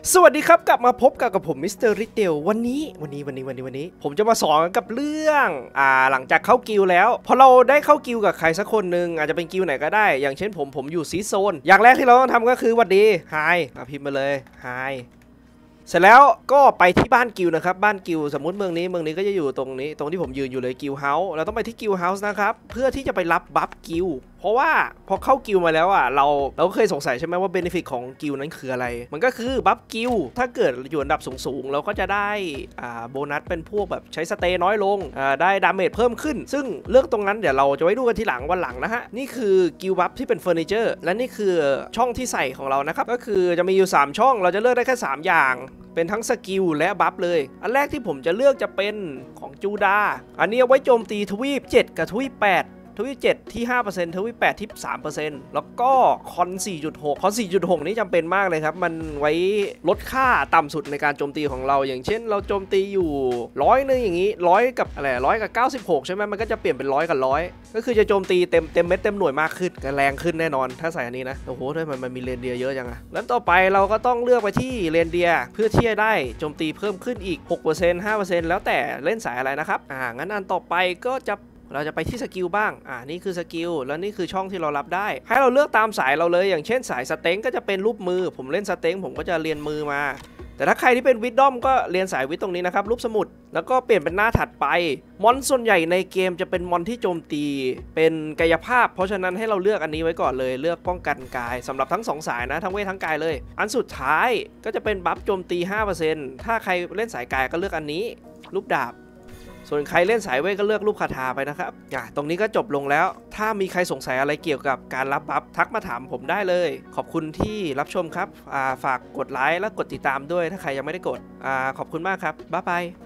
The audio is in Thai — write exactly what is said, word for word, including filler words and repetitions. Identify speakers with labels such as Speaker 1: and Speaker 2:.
Speaker 1: สวัสดีครับกลับมาพบกับกับผมมิสเตอร์ริเดลวันนี้วันนี้วันนี้วันนี้วันนี้ผมจะมาสอนกับเรื่องอ่าหลังจากเข้ากิลแล้วพอเราได้เข้ากิลกับใครสักคนหนึ่งอาจจะเป็นกิลไหนก็ได้อย่างเช่นผมผมอยู่ซีโซนอย่างแรกที่เราต้องทำก็คือหวัดดีไฮพิมพ์มาเลยไฮเสร็จแล้วก็ไปที่บ้านกิลนะครับบ้านกิลสมมุติเมืองนี้เมืองนี้ก็จะอยู่ตรงนี้ตรงที่ผมยืนอยู่เลยกิลเฮาส์เราต้องไปที่กิลเฮาส์นะครับเพื่อที่จะไปรับบัฟกิลเพราะว่าพอเข้ากิลมาแล้วอ่ะเราเราเคยสงสัยใช่ไหมว่าเบนฟิตของกิลนั้นคืออะไรมันก็คือบัฟกิลถ้าเกิดอยู่อันดับสูงๆเราก็จะได้อ่าโบนัสเป็นพวกแบบใช้สเตย์น้อยลงอ่าได้ดาเมจเพิ่มขึ้นซึ่งเรื่องตรงนั้นเดี๋ยวเราจะไว้ดูกันทีหลังวันหลังนะฮะนี่คือกิลบัฟที่เป็นเฟอร์นิเจอร์และนี่คือช่องที่ใส่ของเรานะครับก็คือจะมีอยู่สามช่องเราจะเลือกได้แค่สามอย่างเป็นทั้งสกิลและบัฟเลยอันแรกที่ผมจะเลือกจะเป็นของจูดาอันนี้เอาไว้โจมตีทวีปเจ็ดกับทวีปแปดทวีปเจ็ดที่ ห้าเปอร์เซ็นต์ ทวีปแปดที่ สามเปอร์เซ็นต์ แล้วก็คอน สี่จุดหก คอน สี่จุดหก นี้จำเป็นมากเลยครับมันไว้ลดค่าต่ำสุดในการโจมตีของเราอย่างเช่นเราโจมตีอยู่ร้อยนึงอย่างนี้ร้อยกับอะไรร้อยกับเก้าสิบหกใช่ไหมมันก็จะเปลี่ยนเป็นร้อยกับร้อยก็คือจะโจมตีเต็มเต็มเม็ดเต็มหน่วยมากขึ้นแรงขึ้นแน่นอนถ้าใส่อันนี้นะโอ้โหทำไมมันมีเรนเดียเยอะจังอะแล้วต่อไปเราก็ต้องเลือกไปที่เรนเดียเพื่อที่จะได้โจมตีเพิ่มขึ้นอีก หกเปอร์เซ็นต์ ห้าเปอร์เซ็นต์ แล้วแต่เล่นสายอะไรนะครับอ่างั้นอันต่อไปก็จะเราจะไปที่สกิลบ้างอ่านี่คือสกิลแล้วนี่คือช่องที่เรารับได้ให้เราเลือกตามสายเราเลยอย่างเช่นสายสเต็งก็จะเป็นรูปมือผมเล่นสเต็งผมก็จะเรียนมือมาแต่ถ้าใครที่เป็นวิดดอมก็เรียนสายวิดตรงนี้นะครับรูปสมุดแล้วก็เปลี่ยนเป็นหน้าถัดไปมอนส่วนใหญ่ในเกมจะเป็นมอนที่โจมตีเป็นกายภาพเพราะฉะนั้นให้เราเลือกอันนี้ไว้ก่อนเลยเลือกป้องกันกายสำหรับทั้งสองสายนะทั้งเวททั้งกายเลยอันสุดท้ายก็จะเป็นบัฟโจมตี ห้าเปอร์เซ็นต์ ถ้าใครเล่นสายกายก็เลือกอันนี้รูปดาบส่วนใครเล่นสายเวทก็เลือกรูปคาถาไปนะครับอ่ะตรงนี้ก็จบลงแล้วถ้ามีใครสงสัยอะไรเกี่ยวกับการรับบัฟทักมาถามผมได้เลยขอบคุณที่รับชมครับอ่าฝากกดไลค์และกดติดตามด้วยถ้าใครยังไม่ได้กดอ่าขอบคุณมากครับบ๊ายบาย